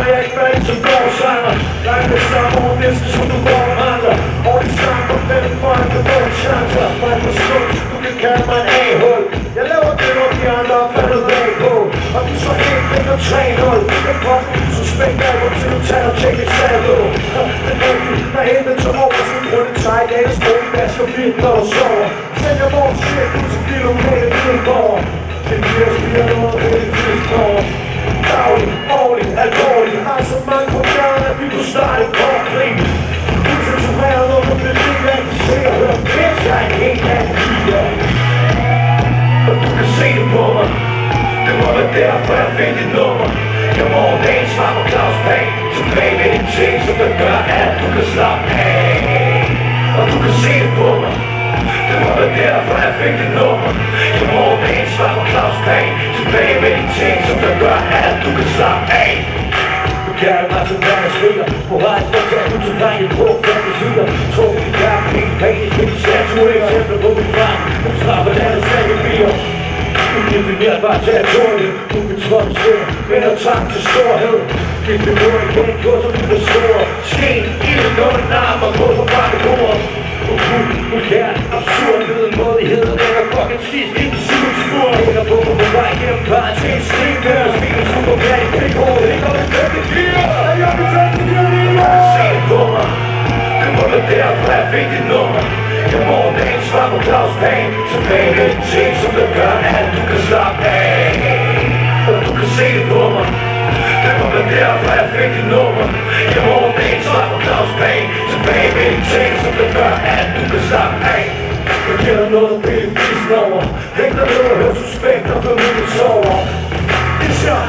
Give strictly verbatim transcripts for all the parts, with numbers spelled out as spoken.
er jeg ikke færdig som gårdsanger. Jeg er med samme over næsten som du går om andre. Og de snakker på fem for en der får en chancer. Mig på skub, du kan kalde mig en A-hul. Jeg laver det, hvor de andre er faldet bag på. Og du så helt væk og tre nul. Jeg kommer ud som spændalver til du tager og tjekker saldo. Men rigtig, der er hentet til over, så du bruger det træ i dagens bolig. Jeg skal vildt, når du sover. Send jeg vores shit ud til kilometer til gård. Det bliver spiller noget af det fiskår. Daglig, årlig, alvorlig. Har så mange på gaden, at vi kunne starte en kort krig. Usensureret under bevis, jeg kan se og høre pis. Jeg er en helt anden piger. Og du kan se det på mig. Det må være derfor, jeg fik dit nummer. Jeg morgendagens svar på Claus Pag. Tilbage med de ting, som der gør, at du kan slappe af. Og du kan se det på mig. Det må være derfor, jeg fik dit nummer. Jeg morgendagens svar på Claus Pag. Tilbage med de ting, som der gør, at du kan slappe af. Du kalder mig som hver skriger. På rejse for at du til regnet på fantasier. Tro i gang, helt pænt, men de statue eksempler på min frem. Du straffer landets stadibier. Udefineret bare territoriet. Du kan trådte steder, men har trang til storhed. Dit behov igen, gjort som du består. Sken, ilden, noget narm og gå på bakkebord. Og kun, vulgært, absurd, lødemådighed. Lægger fucking sidst i den cykelspur. Lægger på på vej gennem parentes. Slikker, smiler, super galt, pikhoved. Ikke om det femte gear. Er jeg på femte gear lige nu? Se det på mig. Det må være derfor, jeg fik dit nummer. Jeg morgendagens svar på Claus Pag. Tilbage med de ting, som der gør, at du kan slappe af. Og du kan se det på mig. Det må være derfor, jeg fik dit nummer. Jeg morgendagens svar på Claus Pag. Tilbage med de ting, som der gør, at du kan slappe af. Jeg giver dig noget at pille fisen over. Hæng dig ned og hør suspekt, og familien sover. Det er sjovt.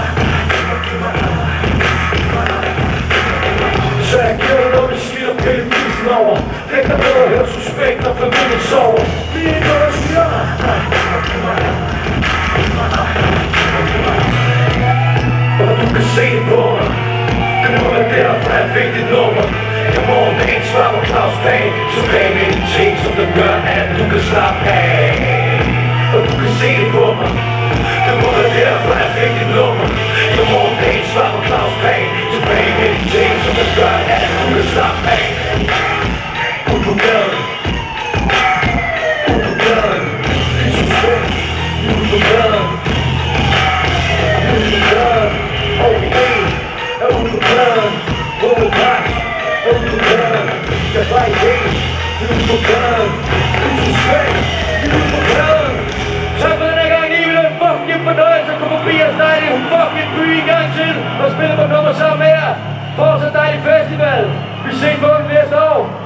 Så jeg giver dig noget med skidt og pille fisen over. Hæng dig ned og hør suspekt, og familien sover. Vi er ikke noget, der siger. Og du kan se det på mig. Det må være derfor, jeg fik dit nummer. Jeg morgendagens svar på Claus Pag. Tilbage med de ting, som der gør, at du kan slappe af. Og du kan se det på mig. Det må være derfor, jeg fik dit nummer. Jeg morgendagens svar på Claus Pag. Tilbage med de ting, som der gør, at du kan slappe af. Ud på gaden. Ud på gaden. Det er suspekt. Ud på gaden. Ud på gaden. O B er ude på gaden. Både pres er ude på gaden. Jeg er bare i dag. Det er ude på gaden. Det er suspekt. Det er ude på gaden. Så for den her gang I vil have en fucking fornøjelse at komme forbi og snakke i en fucking by en gang til og spille på nummer sammen med jer. Fortsat dejlig festival. Vi ses på den næste år.